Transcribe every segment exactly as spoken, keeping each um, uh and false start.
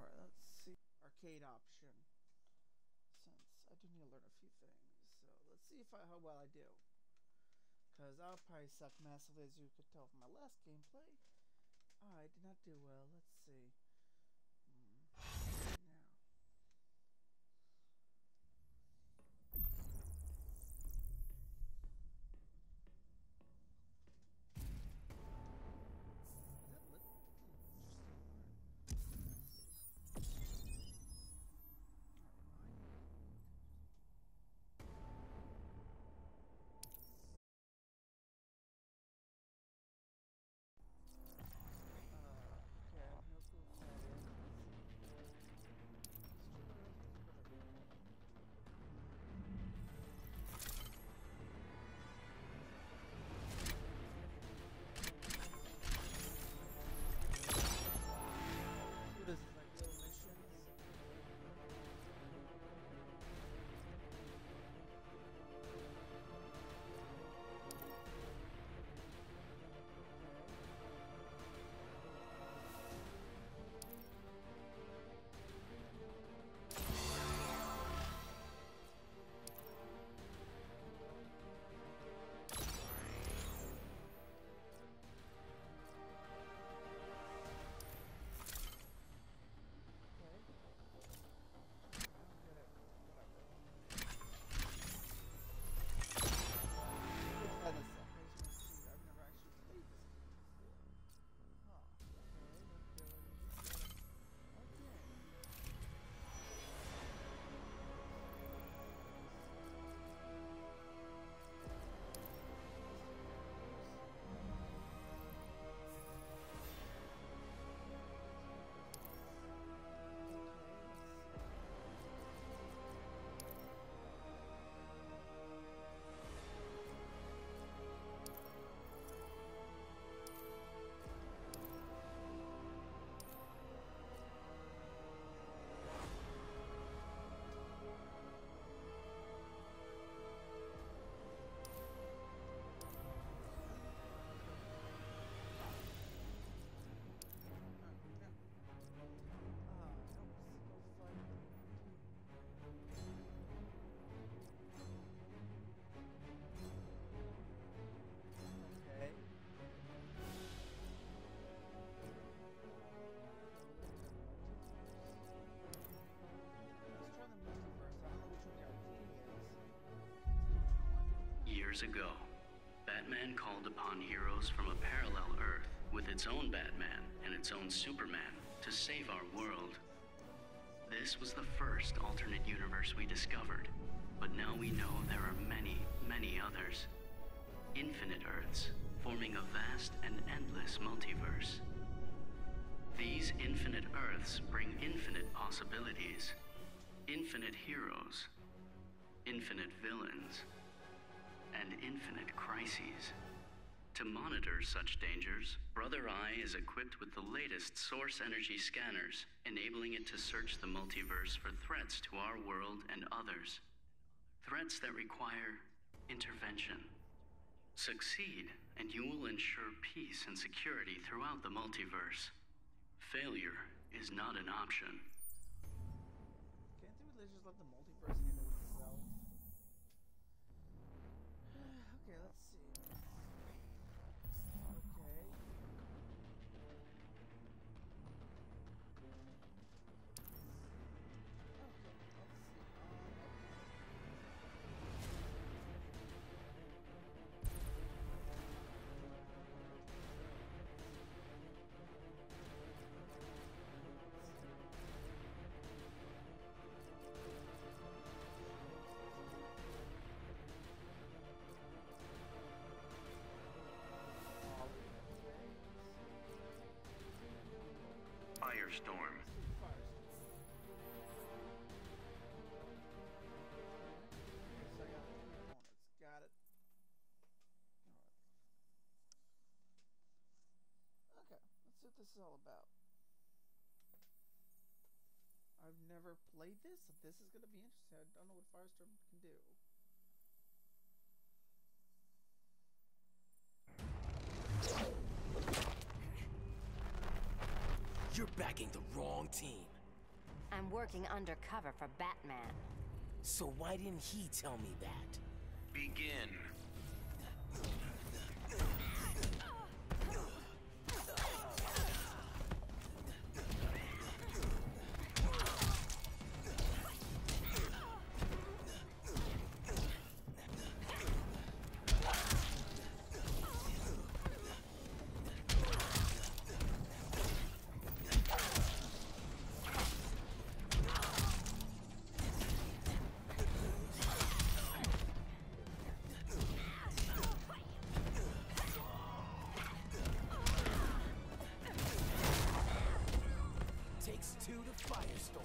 Alright, let's see. Arcade option. Since I do need to learn a few things. So let's see if I, how well I do. Because I'll probably suck massively, as you could tell from my last gameplay. Oh, I did not do well. Let's see. Hmm. Now. This is like little missions. Years ago, Batman called upon heroes from a parallel Earth with its own Batman and its own Superman to save our world. This was the first alternate universe we discovered, but now we know there are many, many others. Infinite Earths, forming a vast and endless multiverse. These infinite Earths bring infinite possibilities, infinite heroes, infinite villains, and infinite crises. To monitor such dangers, Brother Eye is equipped with the latest source energy scanners, enabling it to search the multiverse for threats to our world and others. Threats that require intervention. Succeed, and you will ensure peace and security throughout the multiverse. Failure is not an option. Can't the religions let the multiverse handle itself? Okay, let's see. Okay. Okay, let's see. Firestorm. Got it. Alright. Okay, let's see what this is all about. I've never played this, so this is going to be interesting. I don't know what Firestorm can do. You're backing the wrong team. I'm working undercover for Batman. So why didn't he tell me that? Begin. Takes two to Firestorm.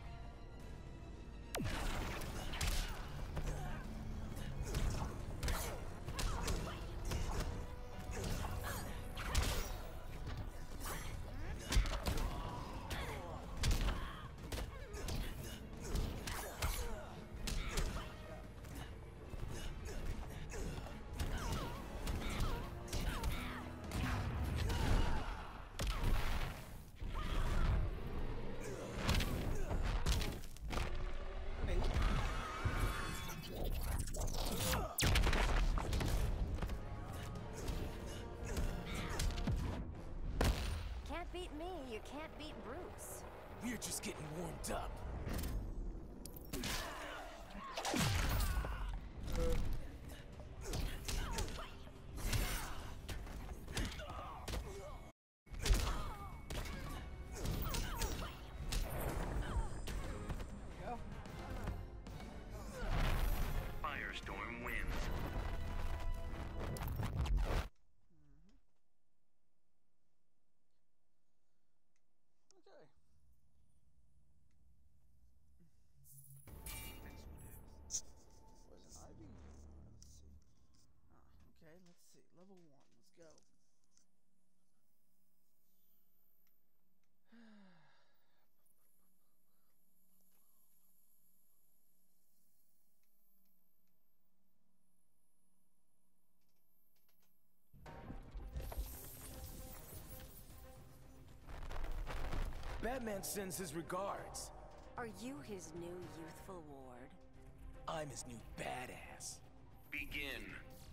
Can't beat me, you can't beat Bruce. We're just getting warmed up. Go. Firestorm wins. Okay. Poison Ivy? Uh, let's see. Ah, okay, let's see. Level one. Let's go. Batman sends his regards. Are you his new youthful ward? I'm his new badass. Begin.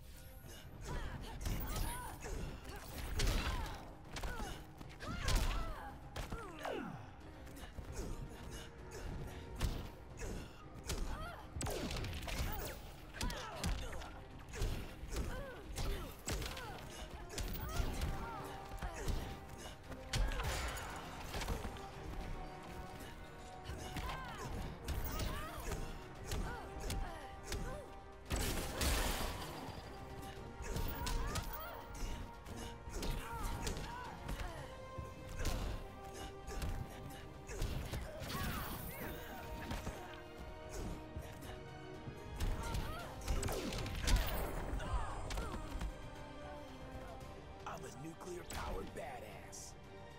I'm a nuclear-powered badass.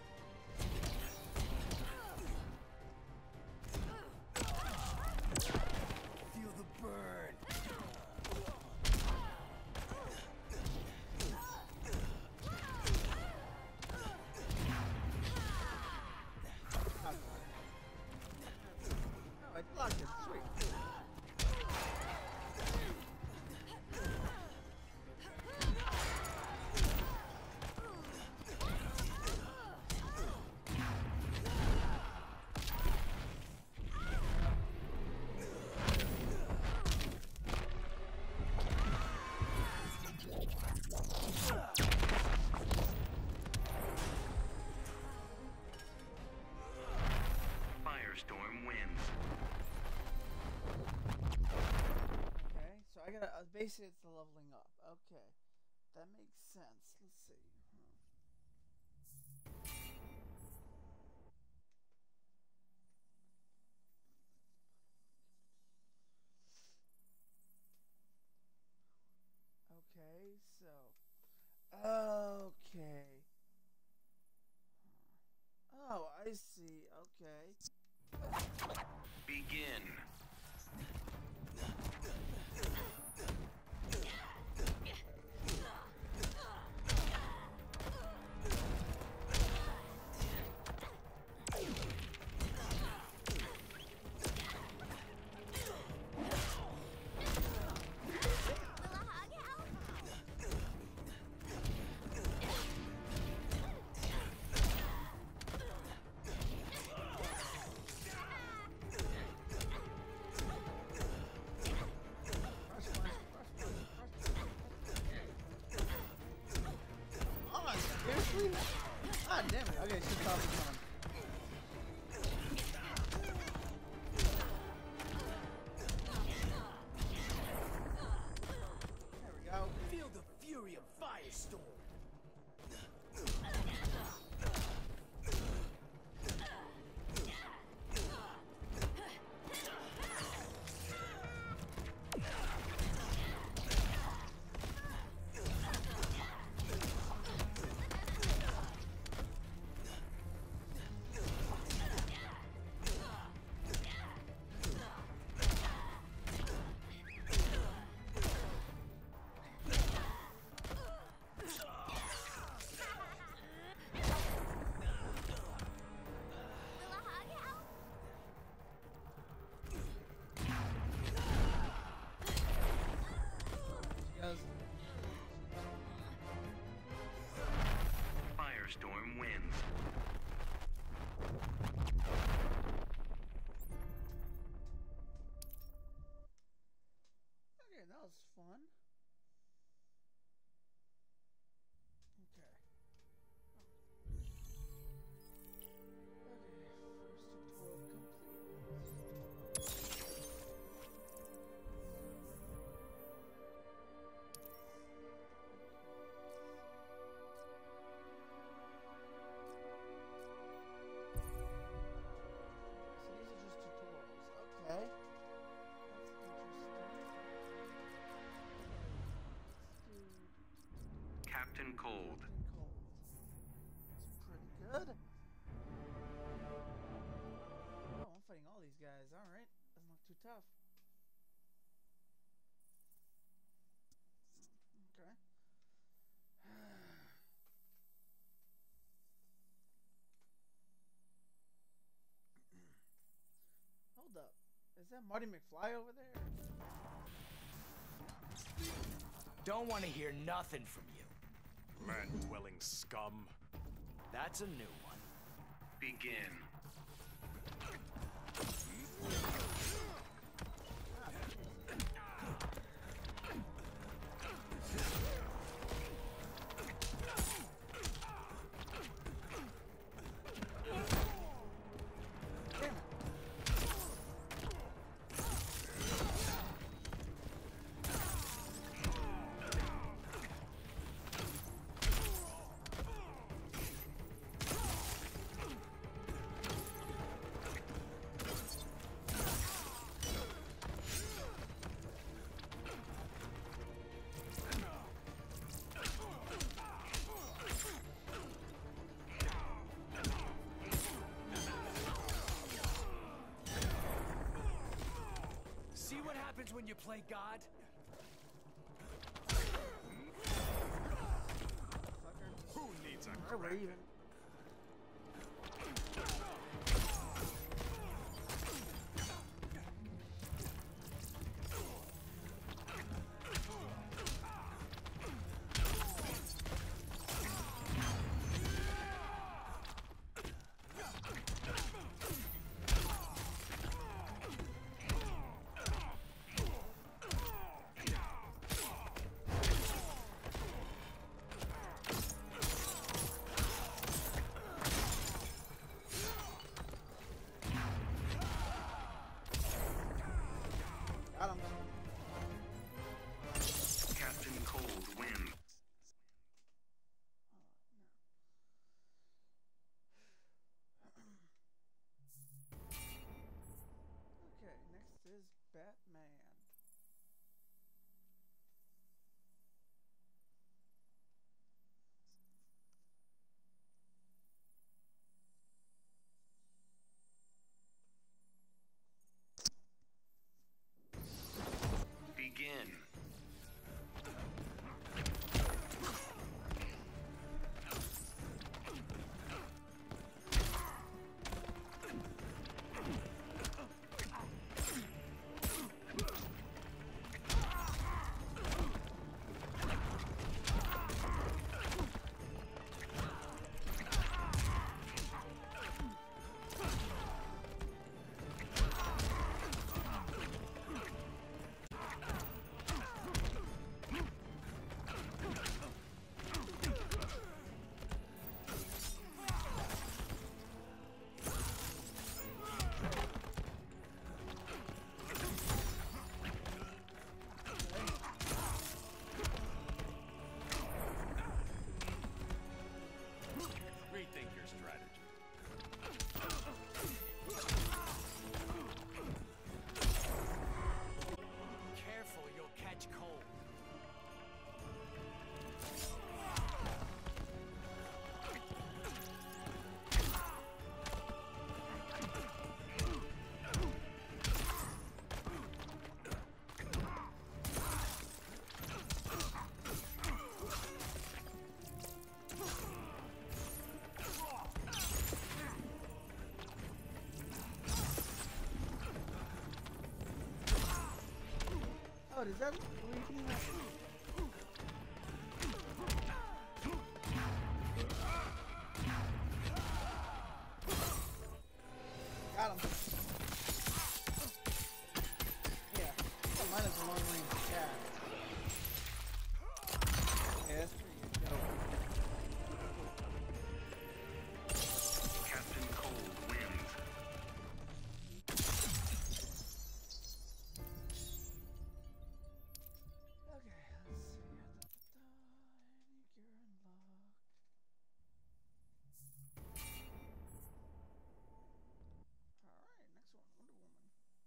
Feel the burn. Oh, I blocked it. Sweet. Firestorm wins. Okay, so I gotta, uh, basically it's the leveling up. Okay, that makes sense. Let's see. Hmm. Okay, so, okay. Oh, I see. Okay. Begin. Ah, damn it. Okay, she's probably coming. There we go. Feel the fury of Firestorm. Firestorm wins. Okay, that was fun. Okay. Oh. Okay, first tutorial complete. Okay. That's interesting. Captain Cold. Captain Cold. It's pretty good. Oh, I'm fighting all these guys. Alright. Doesn't look too tough. Okay. Hold up. Is that Marty McFly over there? Don't want to hear nothing from you. Man-dwelling scum. That's a new one. Begin. See what happens when you play God? Who needs a Where were credit? you? Got him. Captain Cold wins. Okay, next is Batman. god, is that bleeding? Got him. Yeah, mine is a long range attack. Okay, that's pretty good. Captain Cold wins. Okay, let's see. Any gear unlocked. Alright, next one, Wonder Woman.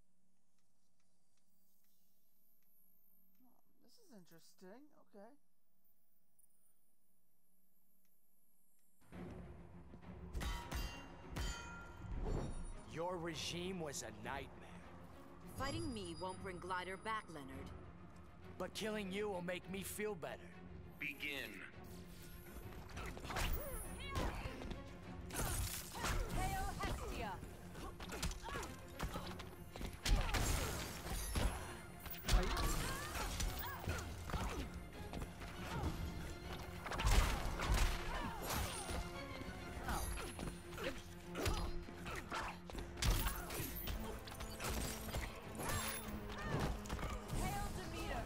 Oh, this is interesting, okay. Your regime was a nightmare. Fighting me won't bring Glider back, Leonard. But killing you will make me feel better. Begin. Hail Hestia! Hail Demeter!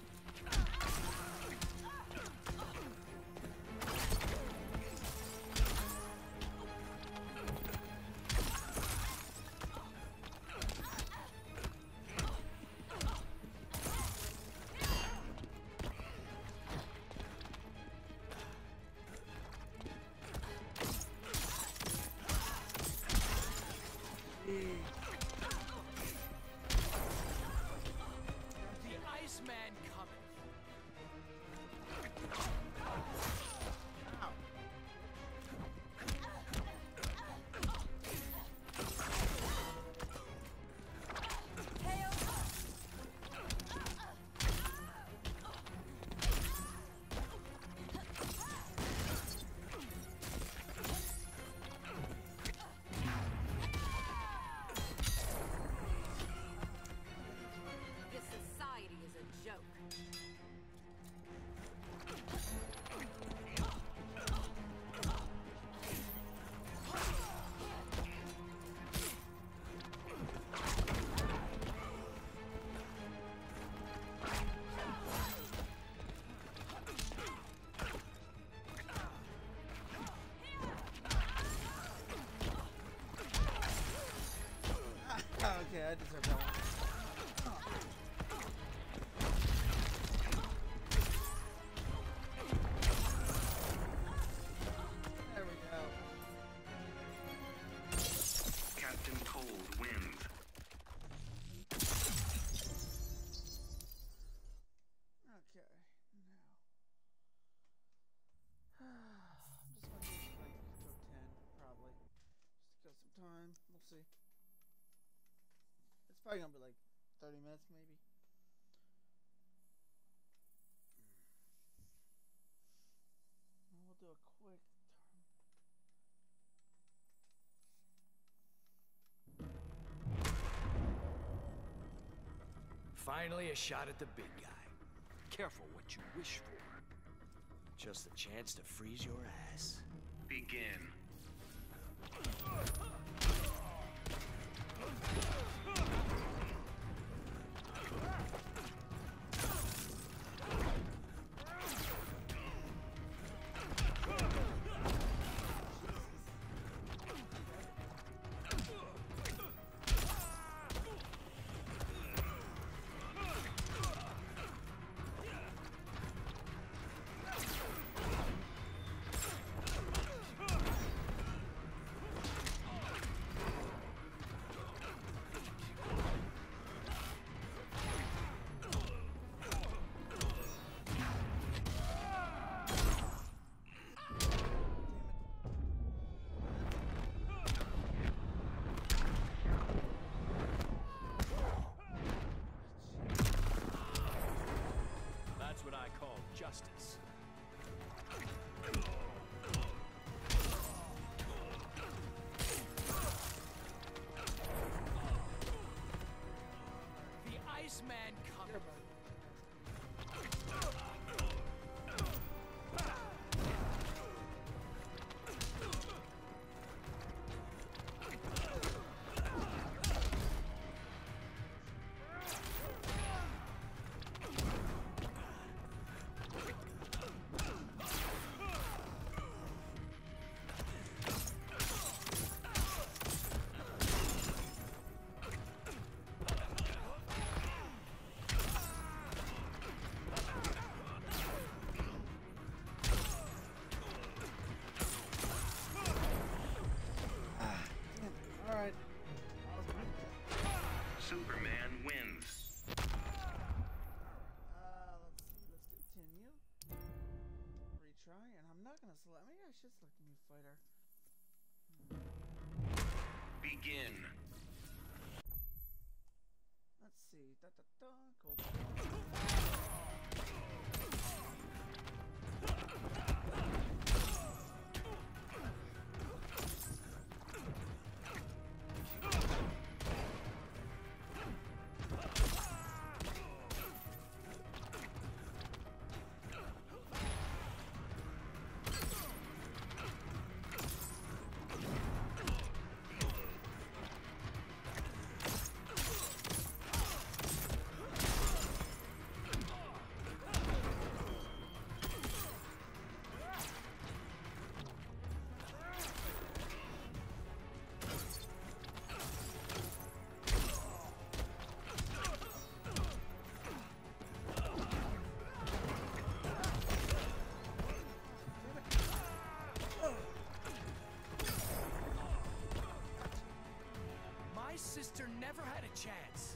The Iceman cometh. Hail! This society is a joke. Okay, I deserve that one. There we go. Captain Cold wins. Okay, now. I'm just gonna do like to ten, probably. Just to kill some time. We'll see. It's probably gonna be like thirty minutes, maybe. And we'll do a quick turn. Finally, a shot at the big guy. Careful what you wish for. Just a chance to freeze your ass. Begin. That's what I call justice. The Iceman cometh. Alright. Superman wins. Uh, let's see. Let's continue. Retry, and I'm not gonna select. Maybe I should select a new fighter. Begin. Let's see. Da da da. Go. My sister never had a chance.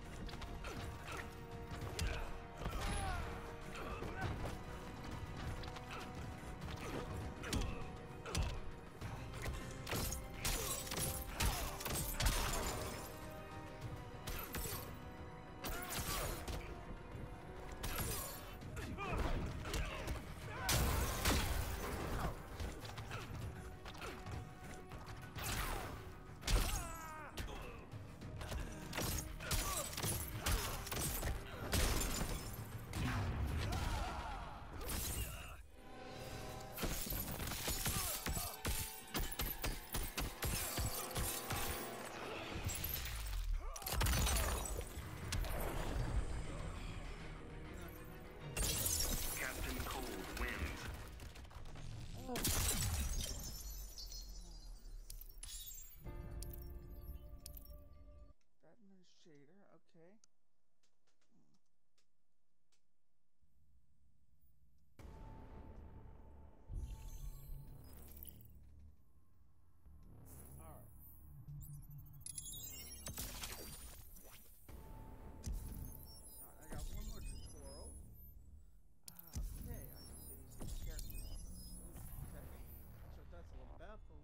Captain Cold wins. Batman shader. Okay. Alright. Alright, I got one more tutorial. Ah, okay, I can get these characters. Okay, that's what that's all about. But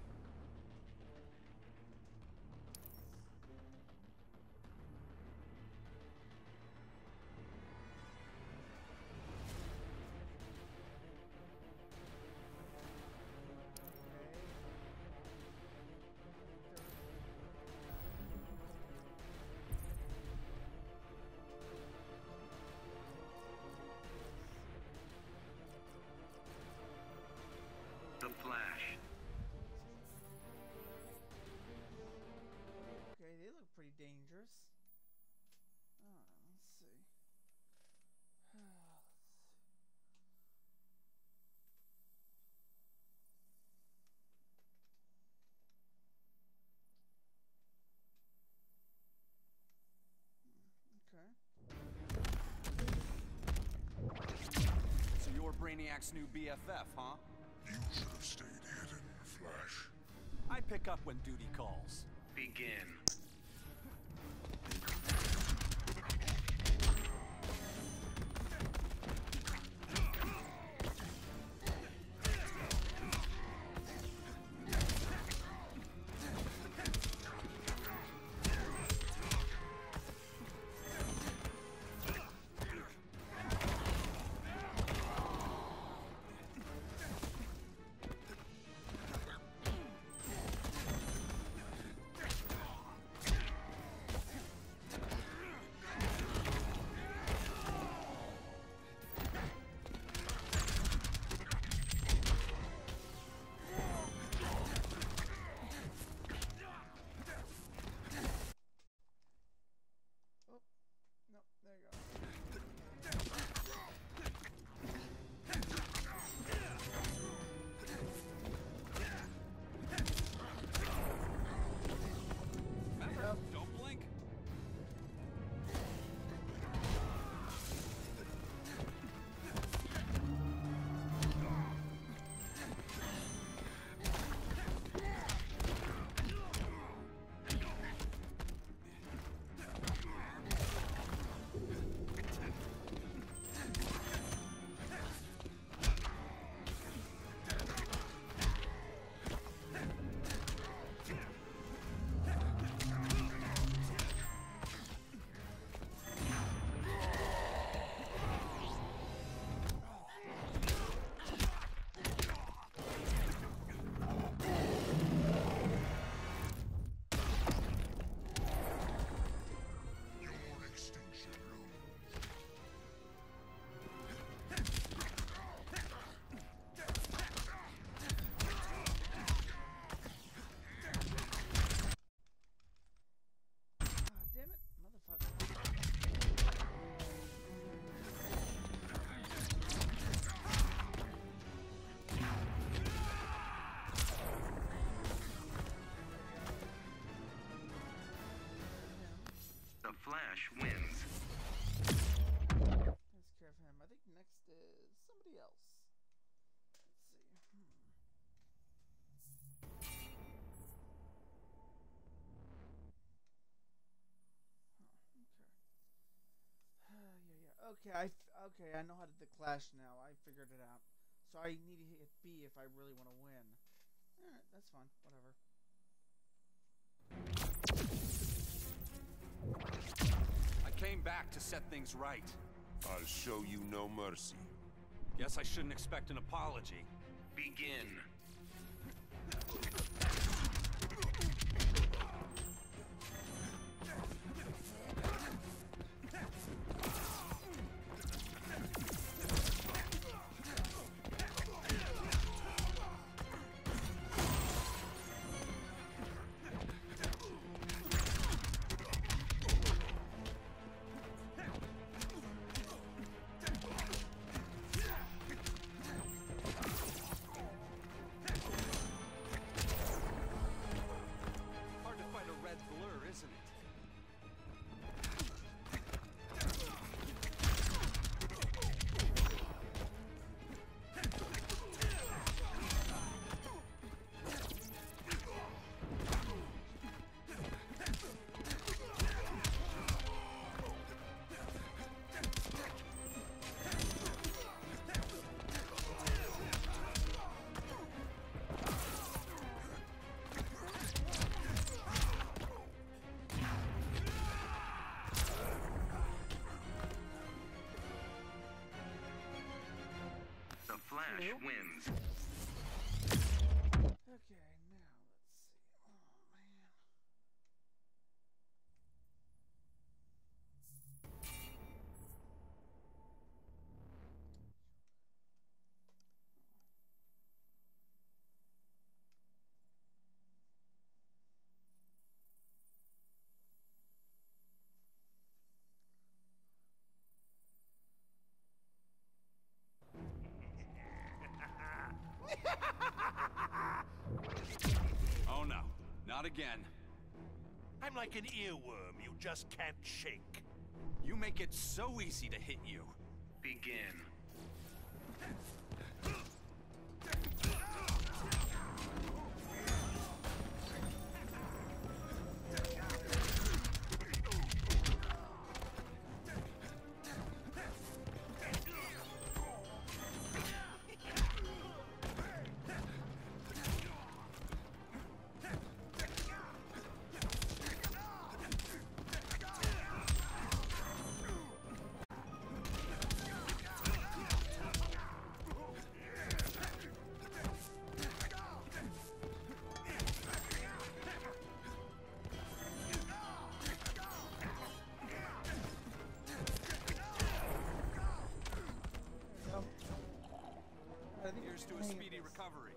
The Flash. okay, they look pretty dangerous. Alright, let's see. Let's see. Okay. So you're Brainiac's new B F F, huh? You should have stayed hidden, Flash. I pick up when duty calls. Begin. Okay, I f- okay, I know how to do the Clash now. I figured it out. So I need to hit B if I really want to win. Alright, that's fine. Whatever. I came back to set things right. I'll show you no mercy. Guess I shouldn't expect an apology. Begin. Hard to fight a red blur, isn't it? The Flash wins. Okay, now let's see. Oh man. Oh no, not again. I'm like an earworm you just can't shake. You make it so easy to hit you. Begin. I think Here's to a hang speedy this. recovery.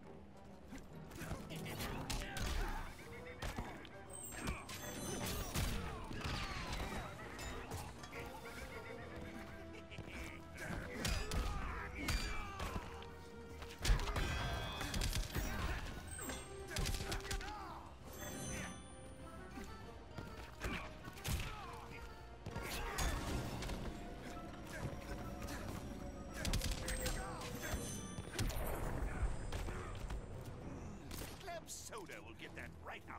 Club soda will get that right out.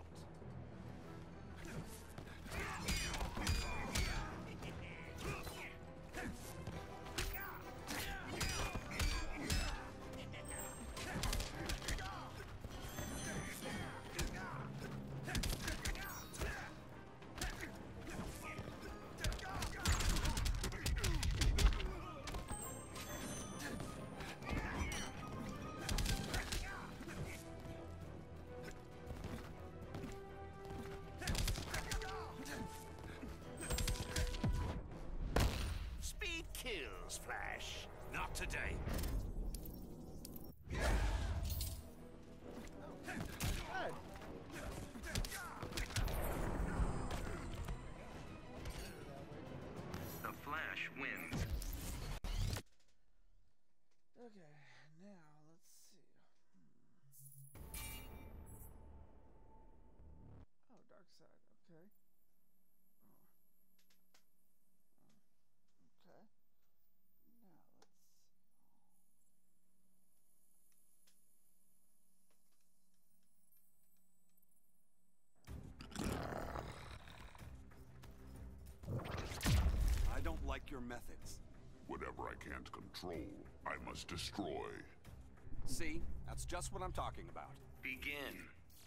Speed kills, Flash. Not today. Good. The Flash wins. Okay, now let's see. Hmm. Oh, dark side. Okay. Oh. Oh. Okay. Now let's. I don't like like your methods. Whatever I can't control, I must destroy. See? That's just what I'm talking about. Begin.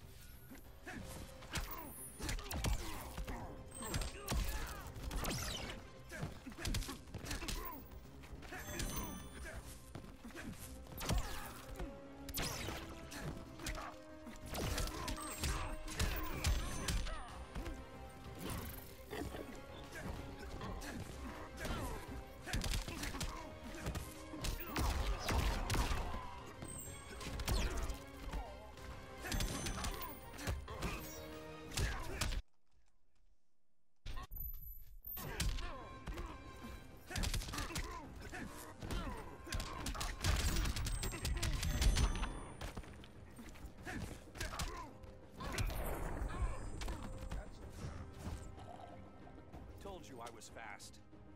Told you I was fast.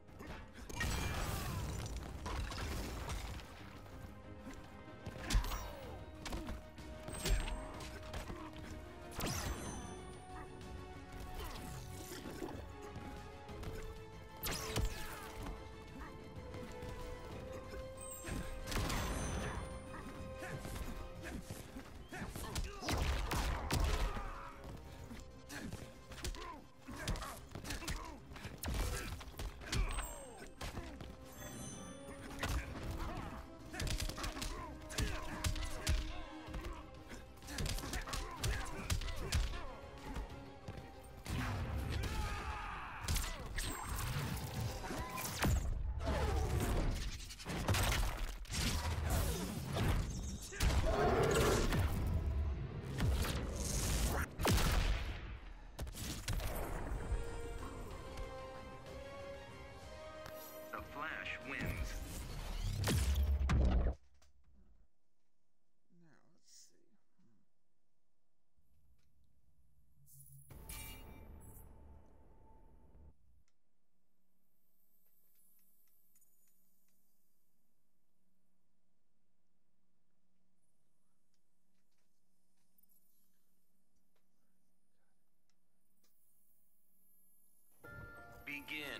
Begin.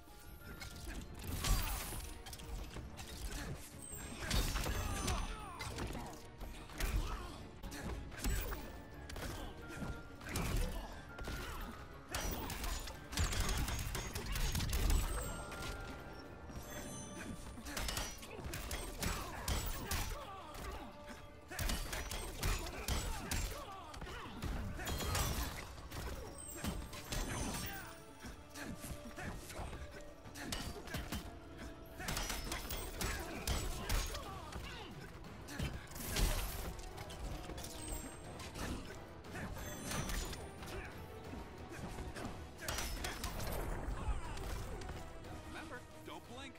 Remember, don't blink.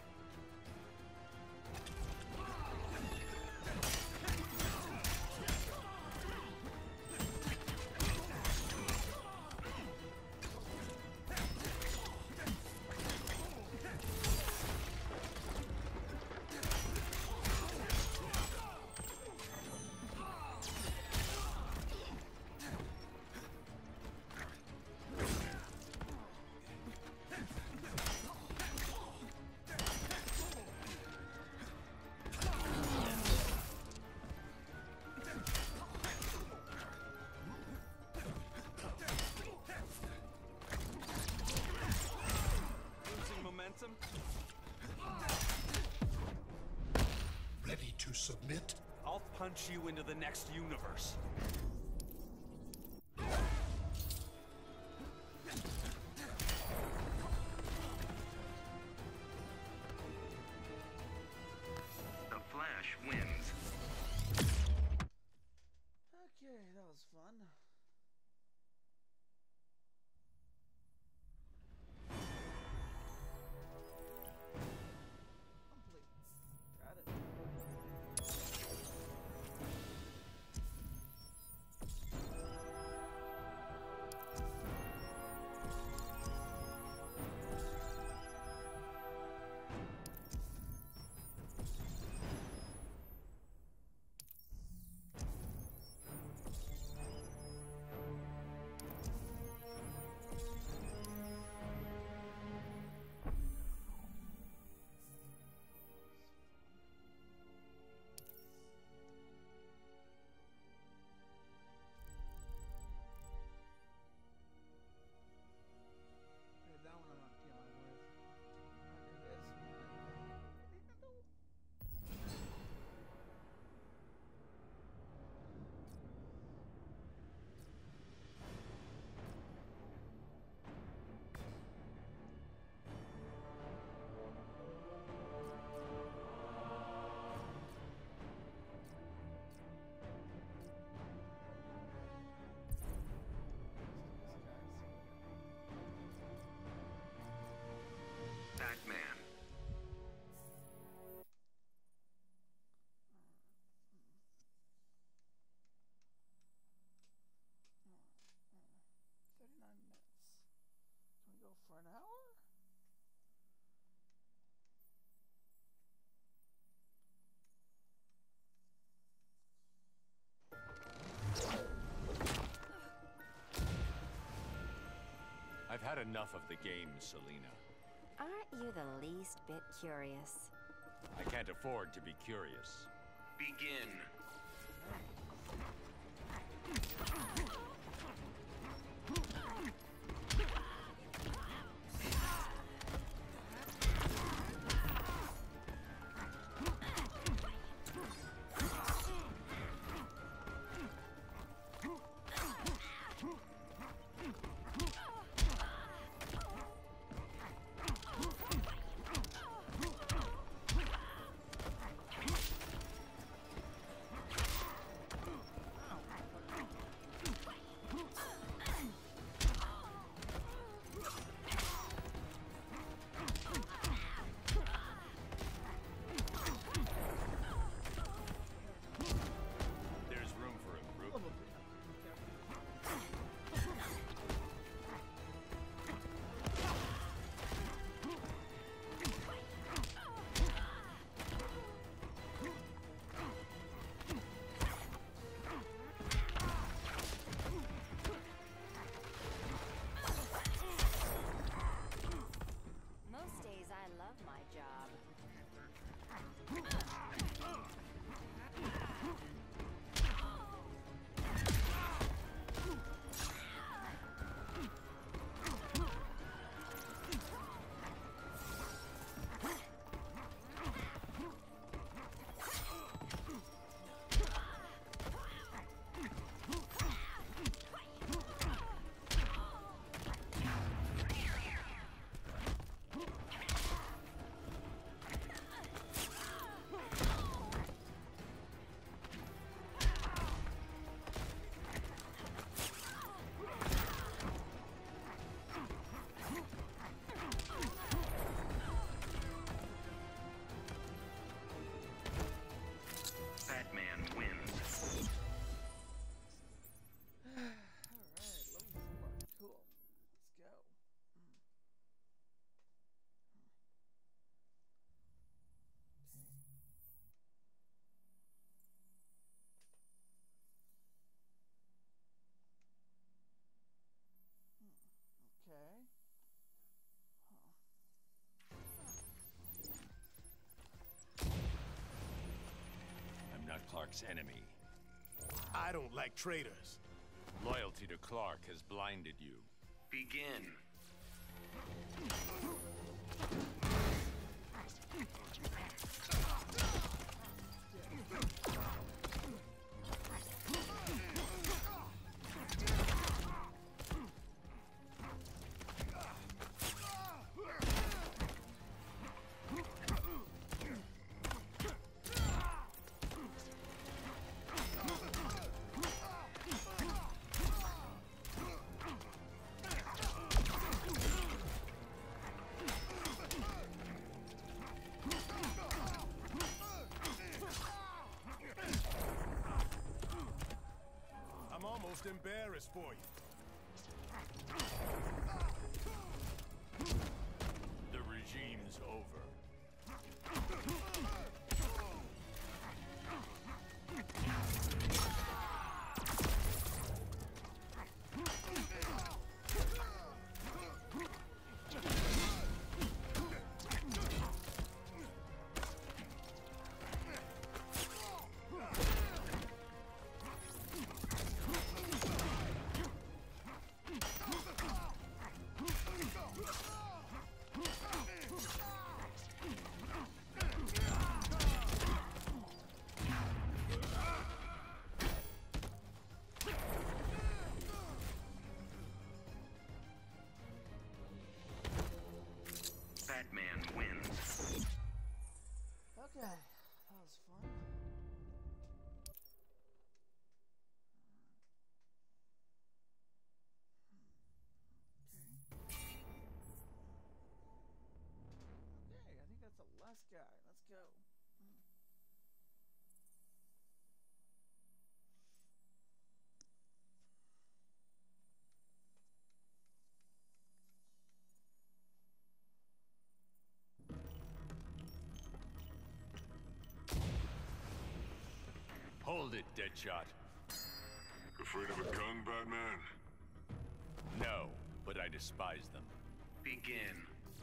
Losing momentum. Ready to submit? I'll punch you into the next universe. The Flash wins. Okay, that was fun. Complete. Got it. enough of the game, Selina. Aren't you the least bit curious? I can't afford to be curious. Begin. Most days I love my job. Batman wins. Alright, level four. Cool. Let's go. Mm. Okay. Okay. I'm not Clark's enemy. I don't like traitors. Loyalty to Clark has blinded you. Begin. I'm almost embarrassed for you. The regime's over. Batman wins. Okay. That was fun. Okay, I think that's the last guy. Let's go. Hold it, Deadshot. Afraid of a gun, Batman? No, but I despise them. Begin.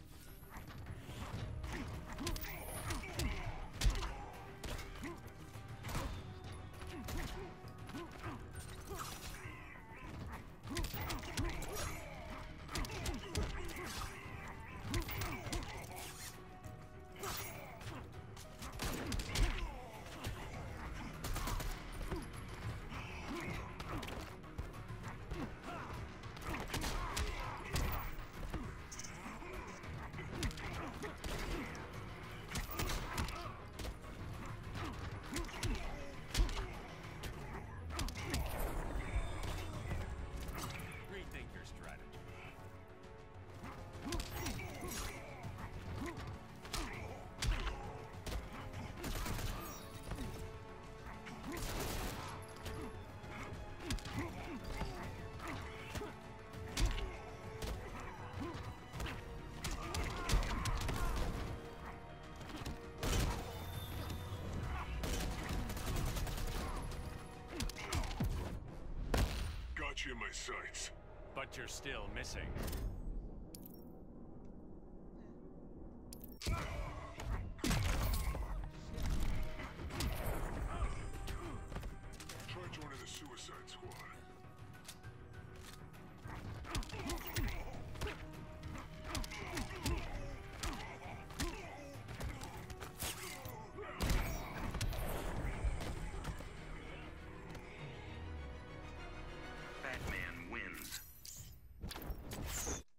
Rethink your strategy. Got you in my sights. But you're still missing. Try joining the Suicide Squad. Batman wins.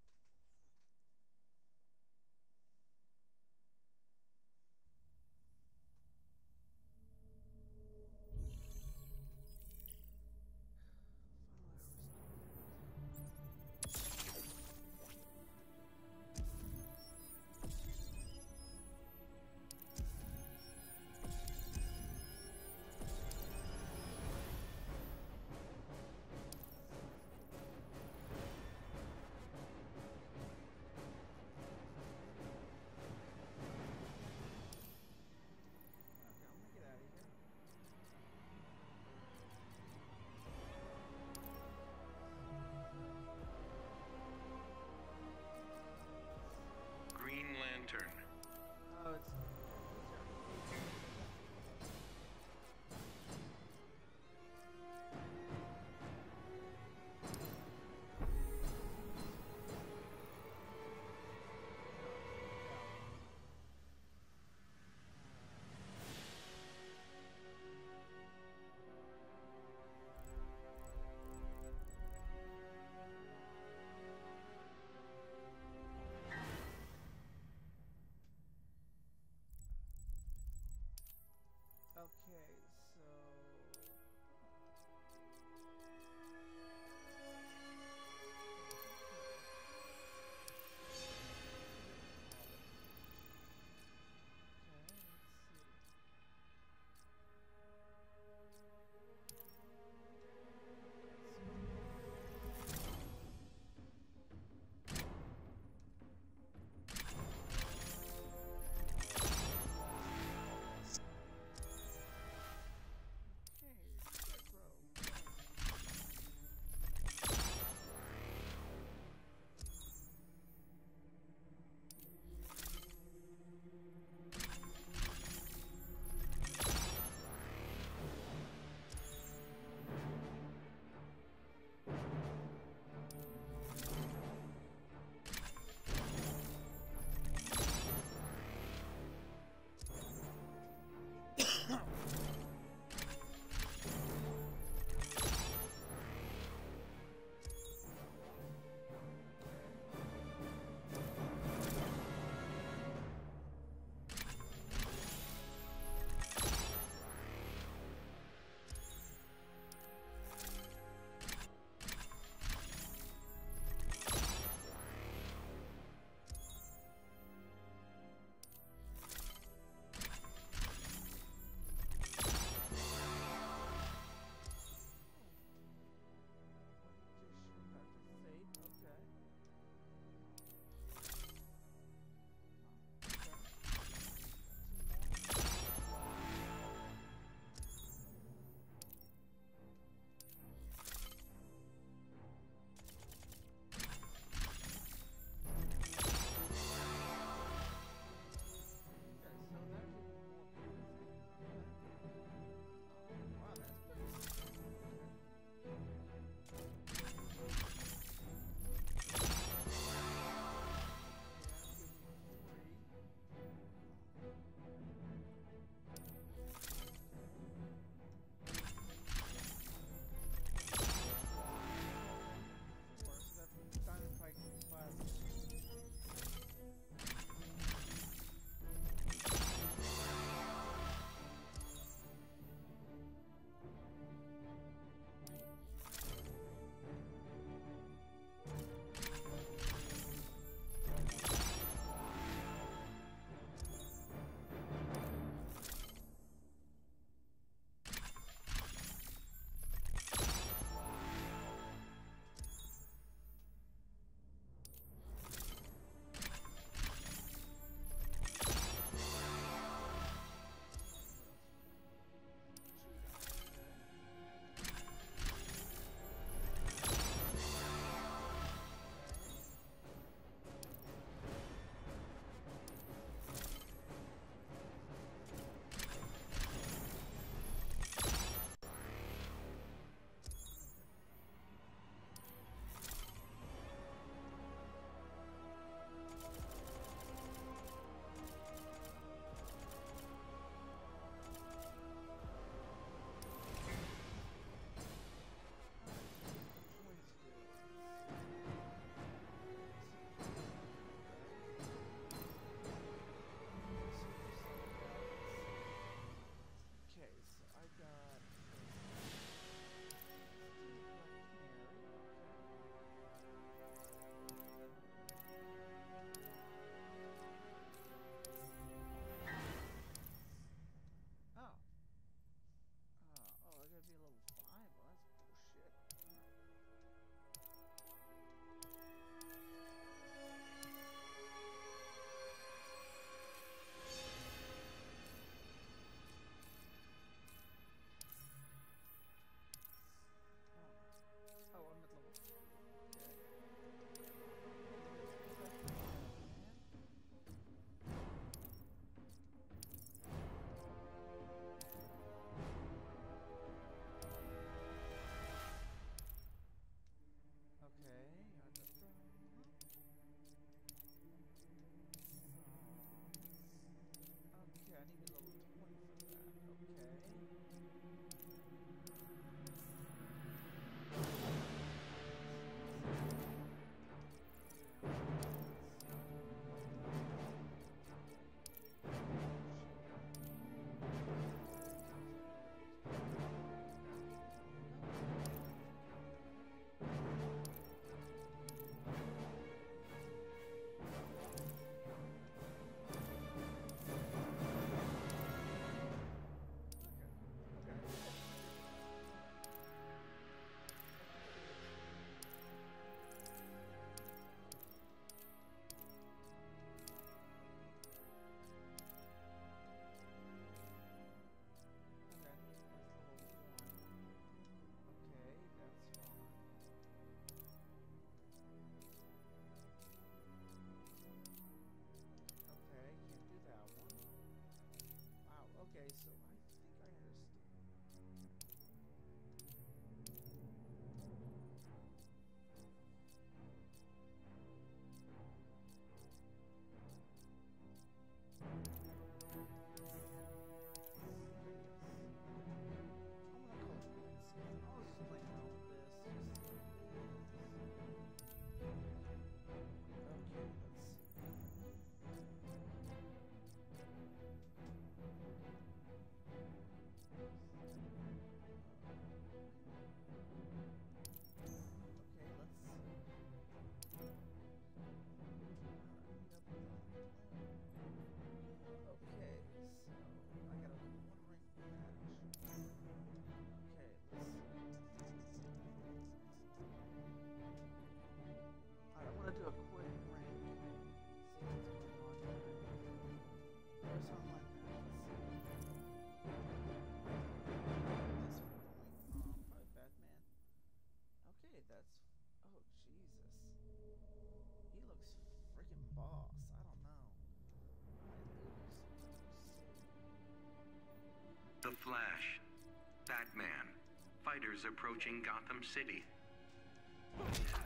The Flash. Batman. Fighters approaching Gotham City. Ow,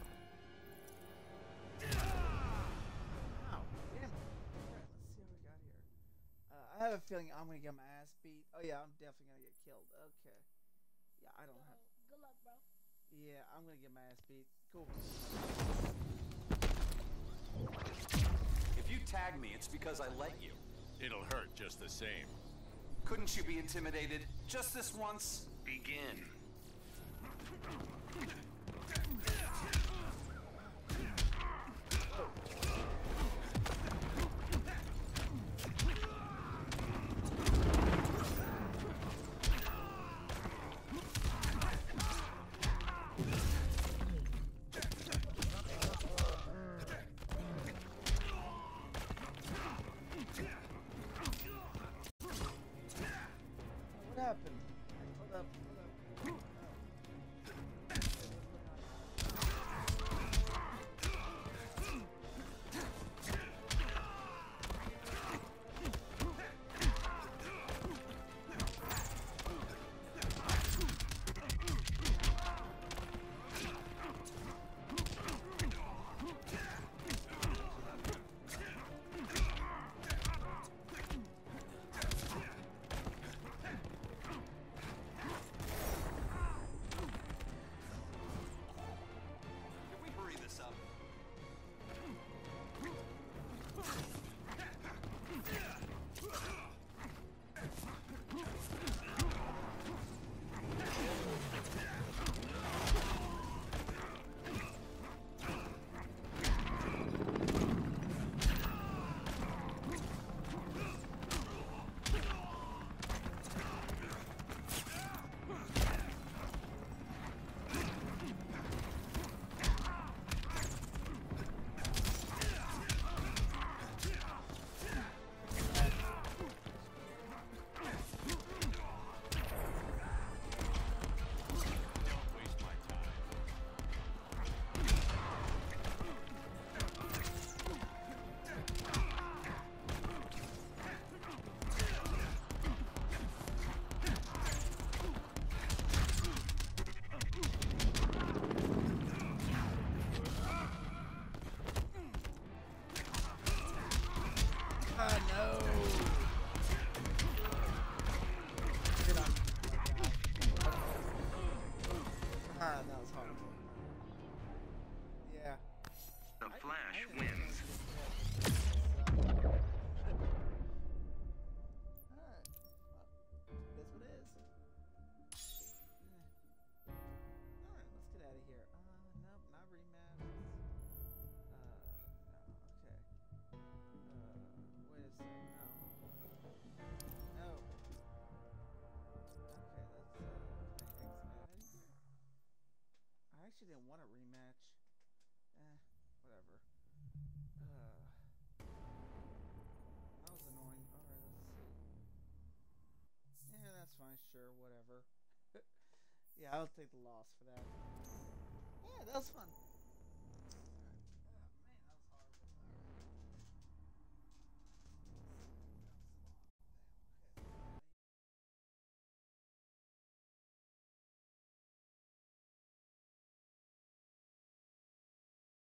damn it. Alright, let's see what we got here. Uh, I have a feeling I'm gonna get my ass beat. Oh yeah, I'm definitely gonna get killed. Okay. Yeah, I don't have... Good luck, bro. Yeah, I'm gonna get my ass beat. Cool. If you tag me, it's because I let you. It'll hurt just the same. Couldn't you be intimidated just this once? Begin. What happened? Hold up, hold up. Oh. actually didn't want a rematch. Eh, whatever. Uh, that was annoying. Alright, let's see. Yeah, that's fine. Sure, whatever. Yeah, I'll take the loss for that. Yeah, that was fun.